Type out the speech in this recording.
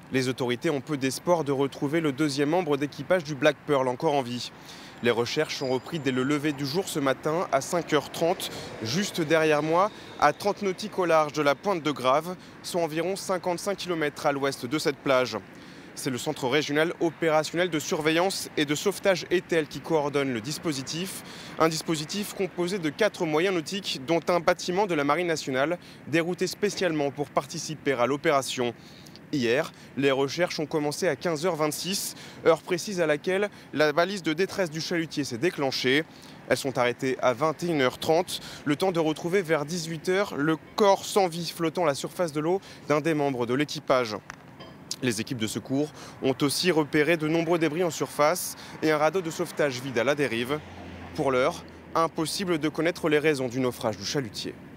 Les autorités ont peu d'espoir de retrouver le deuxième membre d'équipage du Black Pearl encore en vie. Les recherches ont repris dès le lever du jour ce matin à 5h30, juste derrière moi, à 30 nautiques au large de la pointe de Grave, soit environ 55 km à l'ouest de cette plage. C'est le Centre régional opérationnel de surveillance et de sauvetage ETEL qui coordonne le dispositif. Un dispositif composé de 4 moyens nautiques, dont un bâtiment de la Marine nationale, dérouté spécialement pour participer à l'opération. Hier, les recherches ont commencé à 15h26, heure précise à laquelle la balise de détresse du chalutier s'est déclenchée. Elles sont arrêtées à 21h30, le temps de retrouver vers 18h le corps sans vie flottant à la surface de l'eau d'un des membres de l'équipage. Les équipes de secours ont aussi repéré de nombreux débris en surface et un radeau de sauvetage vide à la dérive. Pour l'heure, impossible de connaître les raisons du naufrage du chalutier.